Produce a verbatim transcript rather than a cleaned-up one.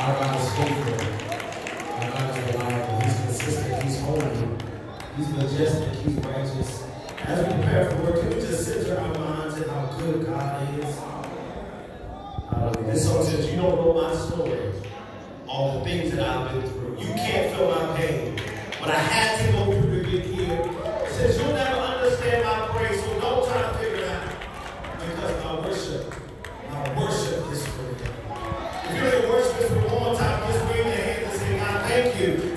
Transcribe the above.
Our God is faithful. Our God is reliable. He's consistent. He's holy. He's majestic. He's righteous. As we prepare for work, can we just center our minds in how good God is? Hallelujah. This song says, you don't know my story. All the things that I've been through. You can't feel my pain. But I had to go through to get here. It says, you'll never understand my praise, so don't try to figure it out. Because my worship, my worship is for you. If you're in worship for one more time, just wave your hands and say, God, thank you